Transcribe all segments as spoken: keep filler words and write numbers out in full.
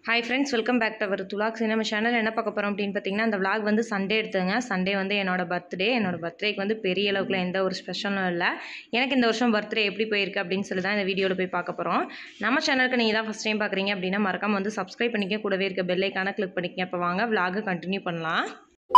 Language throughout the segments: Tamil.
Hi friends, welcome back to our rithuvlogs. நம்ம சேனல் என்ன பார்க்க போறோம் அப்படினு பாத்தீங்கன்னா அந்த vlog வந்து சண்டே எடுத்தேங்க. சண்டே வந்து என்னோட பர்த்டே. என்னோட பர்த்டேக்கு வந்து பெரிய அளவுக்குல எந்த ஒரு ஸ்பெஷலும் இல்ல. எனக்கு இந்த வருஷம் பர்த்டே எப்படி போயிருக்கு அப்படினு சொல்லி தான் இந்த வீடியோல போய் பார்க்க போறோம். நம்ம சேனலுக்கு நீங்க தான் ஃபர்ஸ்ட் டைம் பார்க்கறீங்க அப்படினா மறக்காம வந்து subscribe பண்ணிக்க, கூடவே இருக்க பெல் ஐகானை கிளிக் பண்ணிக்கங்க. அப்ப வாங்க vlog கண்டினியூ பண்ணலாம்.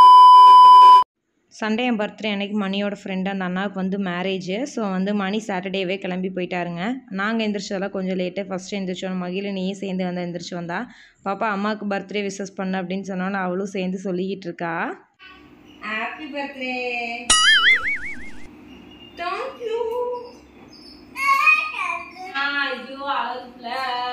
சண்டே என் பர்த்டே அன்னைக்கு மணியோட ஃப்ரெண்ட் அந்த அண்ணாவுக்கு வந்து மேரேஜ். ஸோ வந்து மணி சாட்டர்டேவே கிளம்பி போயிட்டாருங்க. நாங்கள் எந்திரிச்சதெல்லாம் கொஞ்சம் லேட்டு. ஃபஸ்ட்டு எந்திரிச்சோம், மகிழினியும் சேர்ந்து வந்து எந்திரிச்சு வந்தா. பாப்பா அம்மாவுக்கு பர்த்டே விஷஸ் பண்ண அப்படின்னு சொன்னாலும் அவளும் சேர்ந்து சொல்லிக்கிட்டு இருக்கா. Happy birthday. Thank you. ஐயோ அழகுல.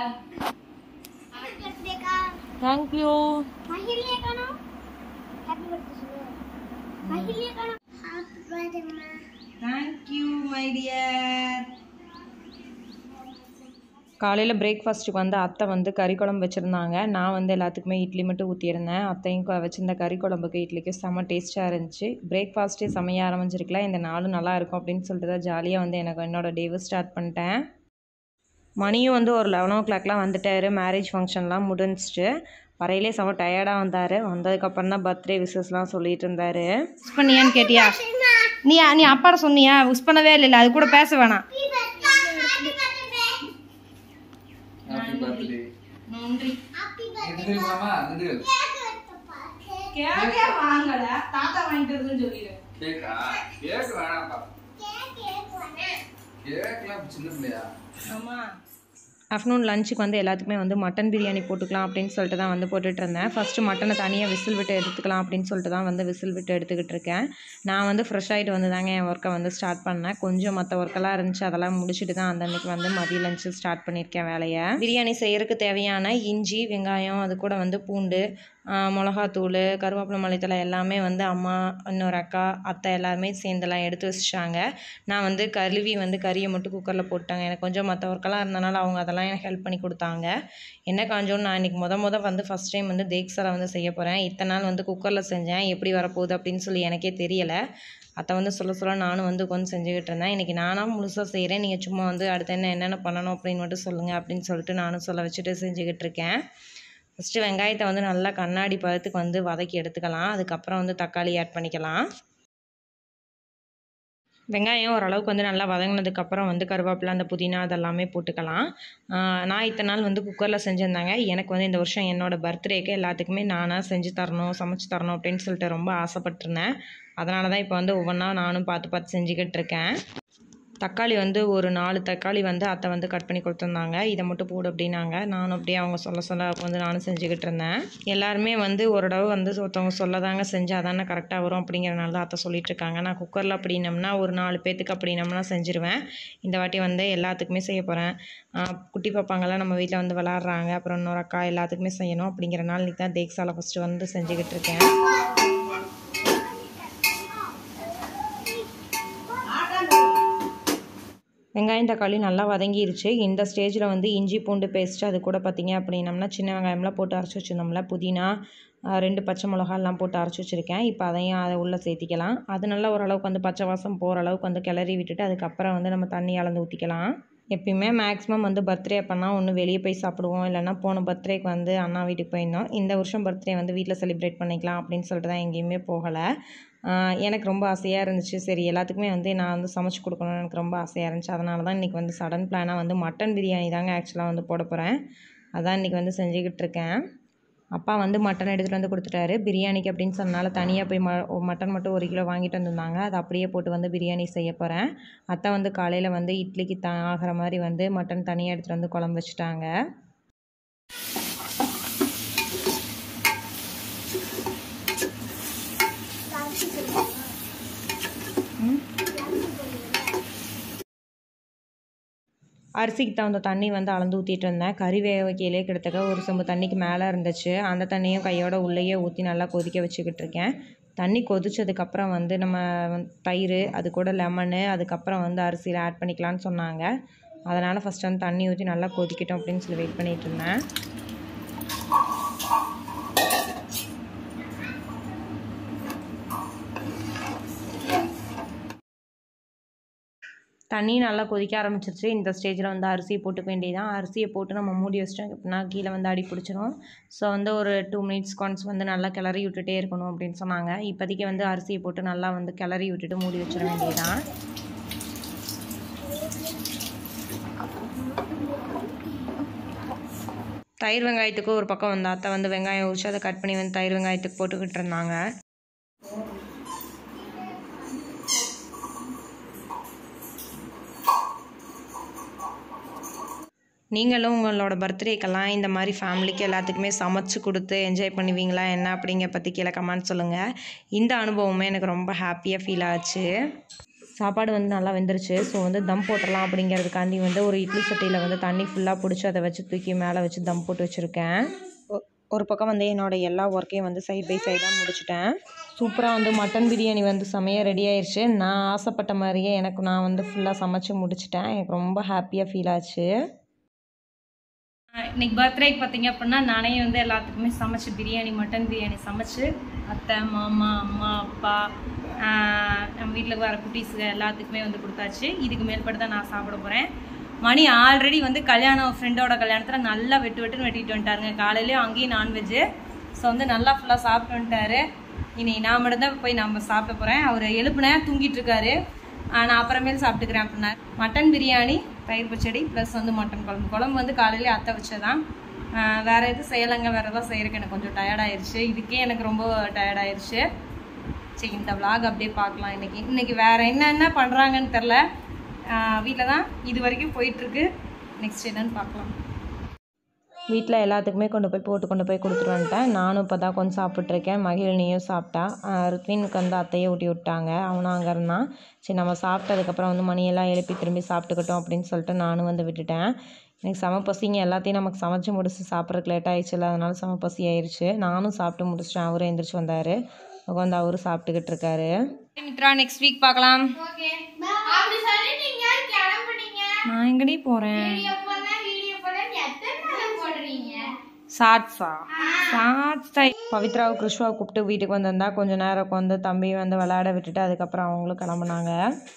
Thank you. மகிழினியே காணோம். Happy birthday. Happy birthday, Ma. Thank you, my dear. காலையில் பிரேக்ஃபாஸ்ட்டுக்கு வந்து அத்தை வந்து கறி குழம்பு வச்சுருந்தாங்க. நான் வந்து எல்லாத்துக்குமே இட்லி மட்டும் ஊற்றியிருந்தேன். அத்தையும் வச்சுருந்த கறி குழம்புக்கு இட்லிக்கு செம்ம டேஸ்ட்டாக இருந்துச்சு. பிரேக்ஃபாஸ்ட்டே செம்மையாக ஆரம்பிச்சிருக்கல, இந்த நாளும் நல்லா இருக்கும் அப்படின்னு சொல்லிட்டு தான் ஜாலியாக வந்து எனக்கு என்னோடய டேவை ஸ்டார்ட் பண்ணிட்டேன். மணியும் வந்து ஒரு லெவன் ஓ கிளாக்லாம் வந்துட்டார். மேரேஜ் ஃபங்க்ஷன்லாம் முடிஞ்சிட்டு வரையிலே செம்ம டயர்டாக வந்தார். வந்ததுக்கப்புறம் தான் பர்த்டே விஷஸ்லாம் சொல்லிட்டு இருந்தார். விஷ் பண்ணியான்னு கேட்டியா? நீ நீ அப்பாட சொன்னியா? விஷ் பண்ணவே இல்லை, அது கூட பேச வேணாம். தாத்தா வாங்கிட்டு சொல்லிடு. ஆமா. ஆஃப்டர்நூன் லஞ்சுக்கு வந்து எல்லாத்துக்குமே வந்து மட்டன் பிரியாணி போட்டுக்கலாம் அப்படின்னு சொல்லிட்டு தான் வந்து போட்டுட்டு இருந்தேன். ஃபஸ்ட்டு மட்டனை தனியாக விசில் விட்டு எடுத்துக்கலாம் அப்படின்னு சொல்லிட்டு தான் வந்து விசில் விட்டு எடுத்துக்கிட்டு இருக்கேன். நான் வந்து ஃப்ரெஷ் ஆகிட்டு வந்து தாங்க என் ஒர்க்கை வந்து ஸ்டார்ட் பண்ணேன். கொஞ்சம் மற்ற ஒர்க்கெல்லாம் இருந்துச்சு, அதெல்லாம் முடிச்சுட்டு தான் அந்த அன்றைக்கி வந்து மதிய லஞ்சு ஸ்டார்ட் பண்ணியிருக்கேன் வேலையை. பிரியாணி செய்கிறதுக்கு தேவையான இஞ்சி, வெங்காயம், அது கூட வந்து பூண்டு, மிளகாத்தூள், கருவேப்பிலை, மல்லித்தலை எல்லாமே வந்து அம்மா, இன்னொரு அக்கா, அத்தை எல்லாருமே சேர்ந்தெல்லாம் எடுத்து வச்சுட்டாங்க. நான் வந்து கழுவி வந்து கறியை மட்டும் குக்கரில் போட்டாங்க. எனக்கு கொஞ்சம் மற்ற ஒர்க்கெல்லாம் இருந்தனால அவங்க அதெல்லாம் எனக்கு ஹெல்ப் பண்ணி கொடுத்தாங்க. என்ன காஞ்சோன்னு நான் இன்றைக்கி முத முத வந்து ஃபஸ்ட் டைம் வந்து தேக்ஸாவில் வந்து செய்ய போகிறேன். இத்தனை நாள் வந்து குக்கரில் செஞ்சேன், எப்படி வரப்போகுது அப்படின்னு சொல்லி எனக்கே தெரியலை. அதை வந்து சொல்ல சொல்ல நானும் வந்து கொஞ்சம் செஞ்சுக்கிட்டு இருந்தேன். இன்றைக்கி நானாக முழுசாக செய்கிறேன், நீங்கள் சும்மா வந்து அடுத்து என்ன என்னென்ன பண்ணணும் அப்படின்னு மட்டும் சொல்லுங்கள் அப்படின்னு சொல்லிட்டு நானும் சொல்ல வச்சுட்டு செஞ்சுக்கிட்டு இருக்கேன். ஃபஸ்ட்டு வெங்காயத்தை வந்து நல்லா கண்ணாடி பதத்துக்கு வந்து வதக்கி எடுத்துக்கலாம். அதுக்கப்புறம் வந்து தக்காளி ஆட் பண்ணிக்கலாம். வெங்காயம் ஓரளவுக்கு வந்து நல்லா வதங்கினதுக்கப்புறம் வந்து கருவேப்பிலை, அந்த புதினா அதெல்லாமே போட்டுக்கலாம். நான் இத்தனை நாள் வந்து குக்கரில் செஞ்சுருந்தாங்க. எனக்கு வந்து இந்த வருஷம் என்னோடய பர்த்டேக்கு எல்லாத்துக்குமே நானாக செஞ்சு தரணும், சமைச்சு தரணும் அப்படின்னு சொல்லிட்டு ரொம்ப ஆசைப்பட்டிருந்தேன். அதனால தான் இப்போ வந்து ஒவ்வொன்றா நானும் பார்த்து பார்த்து செஞ்சுக்கிட்டு இருக்கேன். தக்காளி வந்து ஒரு நாலு தக்காளி வந்து அத்தை வந்து கட் பண்ணி கொடுத்துருந்தாங்க. இதை மட்டும் போடு அப்படின்னாங்க. நானும் அப்படியே அவங்க சொல்ல சொல்ல வந்து நானும் செஞ்சுக்கிட்டு இருந்தேன். எல்லாருமே வந்து ஒரு தடவை வந்து ஒருத்தவங்க சொல்ல தாங்க செஞ்சு அதானே கரெக்டாக வரும் அப்படிங்கிறனால தான் அத்தை சொல்லிட்டு இருக்காங்க. நான் குக்கரில் அப்படின்னம்னா ஒரு நாலு பேத்துக்கு அப்படின்னம்னா செஞ்சுருவேன். இந்த வாட்டி வந்து எல்லாத்துக்குமே செய்ய போகிறேன். குட்டி பாப்பாங்கெல்லாம் நம்ம வீட்டில் வந்து விளாட்றாங்க, அப்புறம் இன்னொரு அக்கா எல்லாத்துக்குமே செய்யணும் அப்படிங்கிறனால இன்றைக்கி தான் தேக்ஸாவில் ஃபஸ்ட்டு வந்து செஞ்சுக்கிட்டு இருக்கேன். வெங்காயம் தக்காளி நல்லா வதங்கிருச்சு. இந்த ஸ்டேஜில் வந்து இஞ்சி பூண்டு பேஸ்ட்டு, அது கூட பார்த்திங்க அப்படின்னம்னா சின்ன வெங்காயம்லாம் போட்டு அரைச்சி வச்சுருந்தோம்ல, புதினா, ரெண்டு பச்சை மிளகாலாம் போட்டு அரைச்சி வச்சுருக்கேன். இப்போ அதையும் அதை உள்ளே சேர்த்திக்கலாம். அது நல்லா ஓரளவுக்கு வந்து பச்சை வாசம் போகிற அளவுக்கு வந்து கிளறி விட்டுட்டு அதுக்கப்புறம் வந்து நம்ம தண்ணி அளந்து ஊற்றிக்கலாம். எப்பயுமே மேக்ஸிமம் வந்து பர்த்டே அப்போனா ஒன்று வெளியே போய் சாப்பிடுவோம், இல்லைனா போன பர்த்டேக்கு வந்து அண்ணா வீட்டுக்கு போயிருந்தோம். இந்த வருஷம் பர்த்டே வந்து வீட்டில் செலிப்ரேட் பண்ணிக்கலாம் அப்படின்னு சொல்லிட்டு தான் எங்கேயுமே போகலை. எனக்கு ரொம்ப ஆசையாக இருந்துச்சு. சரி எல்லாத்துக்குமே வந்து நான் வந்து சமைச்சு கொடுக்கணும்னு எனக்கு ரொம்ப ஆசையாக இருந்துச்சு. அதனால தான் இன்றைக்கி வந்து சடன் பிளானாக வந்து மட்டன் பிரியாணி தாங்க ஆக்சுவலாக வந்து போட போகிறேன். அதான் இன்றைக்கி வந்து செஞ்சுக்கிட்டு இருக்கேன். அப்பா வந்து மட்டன் எடுத்துகிட்டு வந்து கொடுத்துட்டாரு. பிரியாணிக்கு அப்படின்னு சொன்னால தனியாக போய் ம மட்டன் மட்டும் ஒரு கிலோ வாங்கிட்டு வந்திருந்தாங்க. அதை அப்படியே போட்டு வந்து பிரியாணி செய்ய போகிறேன். அத்தை வந்து காலையில் வந்து இட்லிக்கு த ஆகிற மாதிரி வந்து மட்டன் தனியாக எடுத்துகிட்டு வந்து குழம்பு வச்சுட்டாங்க. அரிசிக்கு தகுந்த தண்ணி வந்து அளந்து ஊற்றிட்டு இருந்தேன். கறி வேக வைக்கையிலே கிட்டத்தட்ட ஒரு சொம்பு தண்ணிக்கு மேலே இருந்துச்சு. அந்த தண்ணியும் கையோட உள்ளேயே ஊற்றி நல்லா கொதிக்க வச்சுக்கிட்டு இருக்கேன். தண்ணி கொதிச்சதுக்கப்புறம் வந்து நம்ம தயிர், அது கூட லெமனு, அதுக்கப்புறம் வந்து அரிசியில் ஆட் பண்ணிக்கலான்னு சொன்னாங்க. அதனால் ஃபஸ்ட்டு வந்து தண்ணி ஊற்றி நல்லா கொதிக்கட்டும் அப்படின்னு சொல்லி வெயிட் பண்ணிகிட்டு இருந்தேன். தண்ணி நல்லா கொதிக்க ஆரம்பிச்சிருச்சு. இந்த ஸ்டேஜில் வந்து அரிசியை போட்டுக்க வேண்டியதான். அரிசியை போட்டு நம்ம மூடி வச்சிட்டோம் அப்படின்னா கீழே வந்து அடி பிடிச்சிரும். ஸோ வந்து ஒரு டூ மினிட்ஸ் ஒன்ஸ் வந்து நல்லா கிளறி விட்டுட்டே இருக்கணும் அப்படின்னு சொன்னாங்க. இப்போதைக்கு வந்து அரிசியை போட்டு நல்லா வந்து கிளறி விட்டுட்டு மூடி வச்சிட வேண்டியதான். தயிர் வெங்காயத்துக்கு ஒரு பக்கம் வந்து அத்தை வந்து வெங்காயம் உரிச்சு அதை கட் பண்ணி வந்து தயிர் வெங்காயத்துக்கு போட்டுக்கிட்டு இருந்தாங்க. நீங்களும் உங்களோட பர்த்டேக்கெல்லாம் இந்த மாதிரி ஃபேமிலிக்கு எல்லாத்துக்குமே சமைச்சு கொடுத்து என்ஜாய் பண்ணுவீங்களா என்ன அப்படிங்கிற பற்றி கீழே கமெண்ட் சொல்லுங்கள். இந்த அனுபவமே எனக்கு ரொம்ப ஹாப்பியாக ஃபீல் ஆச்சு. சாப்பாடு வந்து நல்லா வெந்துருச்சு. ஸோ வந்து தம் போட்டுடலாம் அப்படிங்கிறதுக்காண்டி வந்து ஒரு இட்லி சட்டியில் வந்து தண்ணி ஃபுல்லாக பிடிச்சி அதை வச்சு தூக்கி மேலே வச்சு தம் போட்டு வச்சுருக்கேன். ஒரு பக்கம் வந்து என்னோடய எல்லா ஒர்க்கையும் வந்து சைட் பை சைடாக முடிச்சிட்டேன். சூப்பராக வந்து மட்டன் பிரியாணி வந்து செமையாக ரெடி ஆயிடுச்சு. நான் ஆசைப்பட்ட மாதிரியே எனக்கு நான் வந்து ஃபுல்லாக சமைச்சு முடிச்சிட்டேன். எனக்கு ரொம்ப ஹாப்பியாக ஃபீல் ஆச்சு. இன்னைக்கு பர்த்டேக்கு பார்த்தீங்க அப்படின்னா நானே வந்து எல்லாத்துக்குமே சமைச்சு பிரியாணி மட்டன் பிரியாணி சமைச்சு அத்தை மாமா அம்மா அப்பா நம்ம வீட்டில் வர குட்டீஸுக்கு எல்லாத்துக்குமே வந்து கொடுத்தாச்சு. இதுக்கு மேற்பட்டு தான் நான் சாப்பிட போகிறேன். மணி ஆல்ரெடி வந்து கல்யாணம் ஃப்ரெண்டோட கல்யாணத்தில் நல்லா வெட்டு வெட்டுன்னு வெட்டிட்டு வந்துட்டாருங்க. காலையிலேயும் அங்கேயும் நான்வெஜ்ஜு. ஸோ வந்து நல்லா ஃபுல்லாக சாப்பிட்டு வந்துட்டாரு. இனி நான் மட்டும்தான் போய் நம்ம சாப்பிட போகிறேன். அவர் எழுப்புனேன் தூங்கிட்டு இருக்காரு. நான் அப்புறமேல் சாப்பிட்டுக்கிறேன் அப்படின்னா மட்டன் பிரியாணி தயிர் பச்சடி ப்ளஸ் வந்து மட்டன் குழம்பு. குழம்பு வந்து காலையிலே அத்தை வச்சதான். வேறு எதுவும் செய்யலைங்க. வேறு எதாவது செய்கிறதுக்கு எனக்கு கொஞ்சம் டயர்டாயிருச்சு. இதுக்கே எனக்கு ரொம்ப டயர்டாயிருச்சு. சரி இந்த விலாக் அப்படியே பார்க்கலாம். இன்றைக்கி இன்றைக்கி வேறு என்னென்ன பண்ணுறாங்கன்னு தெரில. வீட்டில் தான் இது வரைக்கும் போயிட்டுருக்கு. நெக்ஸ்ட் என்னன்னு பார்க்கலாம். வீட்டில் எல்லாத்துக்குமே கொண்டு போய் போட்டு கொண்டு போய் கொடுத்துட்டு வந்துட்டேன். நானும் இப்போ தான் கொஞ்சம் சாப்பிட்ருக்கேன். மகிழினியும் சாப்பிட்டா. ருத்வினுக்கு வந்து அத்தையை ஊட்டி விட்டாங்க. அவனும் அங்கே இருந்தான். சரி நம்ம சாப்பிட்டதுக்கப்புறம் வந்து மணியெல்லாம் எழுப்பி திரும்பி சாப்பிட்டுக்கிட்டோம் அப்படின்னு சொல்லிட்டு நானும் வந்து விட்டுட்டேன். எனக்கு செம பசிங்க. எல்லாத்தையும் நமக்கு சமைச்சு முடிச்சு சாப்பிட்றதுக்கு லேட் ஆகிடுச்சுல, அதனால செம பசி ஆயிடுச்சு. நானும் சாப்பிட்டு முடிச்சிட்டேன். அவரும் எழுந்திரிச்சு வந்தார். உட்காந்து அவரும் சாப்பிட்டுக்கிட்டு இருக்காரு. மித்ரா நெக்ஸ்ட் வீக் பார்க்கலாம். நான் எங்கடி போகிறேன்? சாட்ஸா சாட்ஸா பவித்ராவை கிருஷ்வாவை கூப்பிட்டு வீட்டுக்கு வந்திருந்தா கொஞ்சம் நேரம் வந்து தம்பி வந்து விளையாட விட்டுட்டு அதுக்கப்புறம் அவங்களும் கிளம்புனாங்க.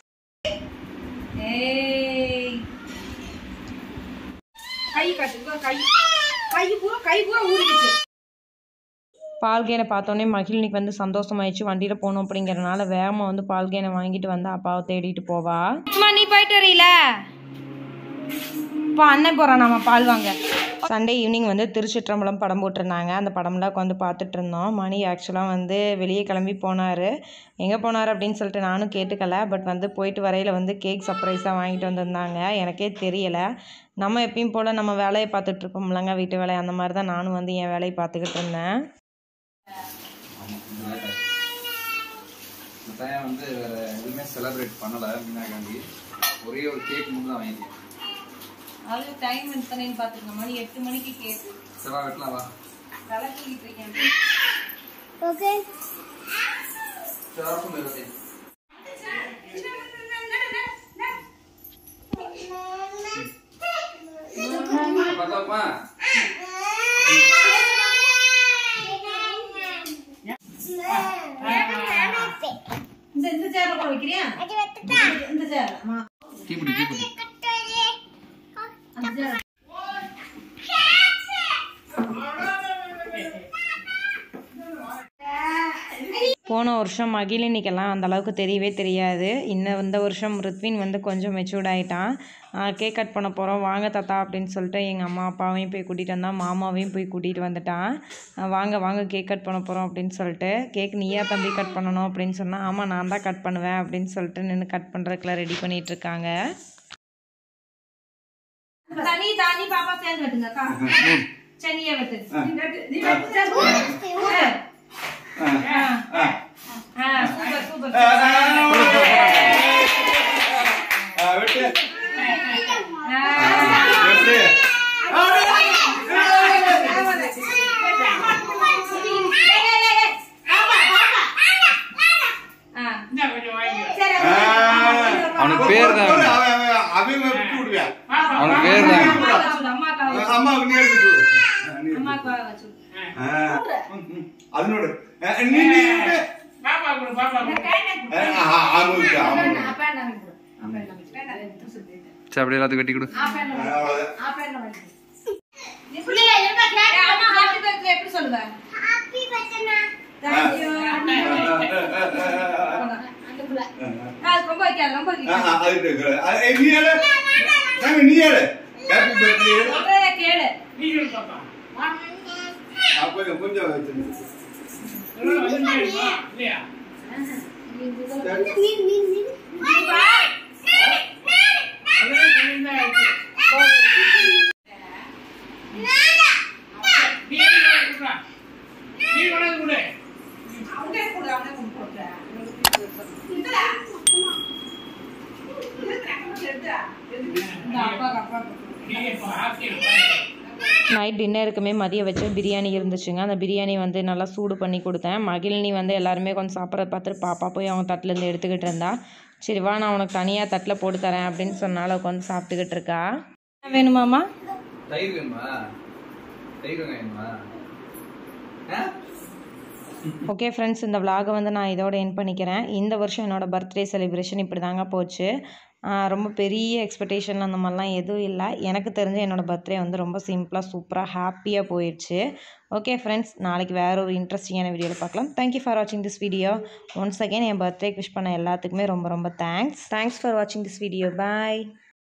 பால்கேனை பார்த்தோன்னே மகிழினிக்கு வந்து சந்தோஷமாயிடுச்சு. வண்டியில் போகணும் அப்படிங்கிறனால வேகமாக வந்து பால்கேனை வாங்கிட்டு வந்து அப்பாவை தேடிட்டு போவா. நீ போயிட்டு வரீல இப்போ அண்ணன் போகிறான் நம்ம பால் வாங்க. சண்டே ஈவினிங் வந்து திருச்சிற்றம்பலம் படம் போட்டிருந்தாங்க. அந்த படம்லாம் உட்காந்து பார்த்துட்டு இருந்தோம். மணி ஆக்சுவலாக வந்து வெளியே கிளம்பி போனார். எங்கே போனார் அப்படின்னு சொல்லிட்டு நானும் கேட்டுக்கல. பட் வந்து போயிட்டு வரையில் வந்து கேக் சர்ப்ரைஸாக வாங்கிட்டு வந்திருந்தாங்க. எனக்கே தெரியலை. நம்ம எப்பயும் போல் நம்ம வேலையை பார்த்துட்டு இருப்போம்லங்க, வீட்டு வேலையை. அந்த மாதிரி தான் நானும் வந்து என் வேலையை பார்த்துக்கிட்டு இருந்தேன். வந்து எதுவுமே செலிப்ரேட் பண்ணலை மீனாக்காண்டி. ஒரே ஒரு கேக் மட்டும் தான் வாங்கிட்டேன். அது டைம் எத்தனைன்னு பார்த்துருங்க. மணி எட்டு மணிக்கு கேக்கு. செவ்வா வெட்டலாம் வா. விளக்கிட்டு இருக்கேன். ஓகே சாப்பிடும் இருந்தே பார்த்தோமா. இந்த இந்த சேர்ல கூட வைக்கிறியா? இந்த சேர்ல கீப்பிடி கீப்பிடி போன வருஷம் மகிழினிக்கெல்லாம் அந்த அளவுக்கு தெரியவே தெரியாது. இன்னும் இந்த வருஷம் ருத்வின் வந்து கொஞ்சம் மெச்சூர்ட் ஆகிட்டான். கேக் கட் பண்ண போகிறோம் வாங்க தாத்தா அப்படின்னு சொல்லிட்டு எங்கள் அம்மா அப்பாவையும் போய் கூட்டிகிட்டு வந்தான். மாமாவையும் போய் கூட்டிகிட்டு வந்துட்டான். வாங்க வாங்க கேக் கட் பண்ண போகிறோம் அப்படின்னு சொல்லிட்டு. கேக் நீயா தம்பி கட் பண்ணணும் அப்படின்னு சொன்னால் ஆமாம் நான் தான் கட் பண்ணுவேன் அப்படின்னு சொல்லிட்டு நின்று கட் பண்ணுறதுக்குலாம் ரெடி பண்ணிகிட்டு இருக்காங்க. தனி தானி பாப்பா சேர்ந்து வெட்டுங்கக்கா. சனியா வெட்டு. Super super. அவனுக்கு பேர் தான் அவனுக்கு பேர் தான் அதனோட சரி அப்படியே எல்லாத்தையும் வெட்டி கொடு. எப்படி சொல்லுவ? ரொம்ப வைக்காது, ரொம்ப நைட் டின்னருக்குமே மதியம் வச்ச பிரியாணி இருந்துச்சுங்க. அந்த பிரியாணி வந்து நல்லா சூடு பண்ணி கொடுத்தேன். மகிழினி வந்து எல்லாருமே கொஞ்சம் சாப்பிட்றத பார்த்துட்டு பாப்பா போய் அவங்க தட்டிலேருந்து எடுத்துக்கிட்டு இருந்தா. சரி வா நான் உனக்கு தனியாக தட்டில் போட்டு தரேன் அப்படின்னு சொன்னால உட்காந்து சாப்பிட்டுக்கிட்டு இருக்கா. வேணுமாமா? தயிர் வேணுமா? தயிர் வேணுமா? ஓகே ஃப்ரெண்ட்ஸ், இந்த விலாகை வந்து நான் இதோட என் பண்ணிக்கிறேன். இந்த வருஷம் என்னோடய பர்த்டே செலிப்ரேஷன் இப்படி தாங்க போச்சு. ரொம்ப பெரிய எக்ஸ்பெக்டேஷன் அந்த மாதிரிலாம் எதுவும் இல்லை. எனக்கு தெரிஞ்ச என்னோடய பர்த்டே வந்து ரொம்ப சிம்பிளாக சூப்பராக ஹாப்பியாக போயிடுச்சு. ஓகே ஃப்ரெண்ட்ஸ், நாளைக்கு வேறு ஒரு இன்ட்ரெஸ்டிங்கான வீடியோவில் பார்க்கலாம். தேங்க்யூ ஃபார் வாட்சிங் திஸ் வீடியோ. ஒன்ஸ் அகேன் என் பர்த்டே விஷ் பண்ண எல்லாத்துக்குமே ரொம்ப ரொம்ப தேங்க்ஸ். தேங்க்ஸ் ஃபார் வாட்சிங் திஸ் வீடியோ. பாய்.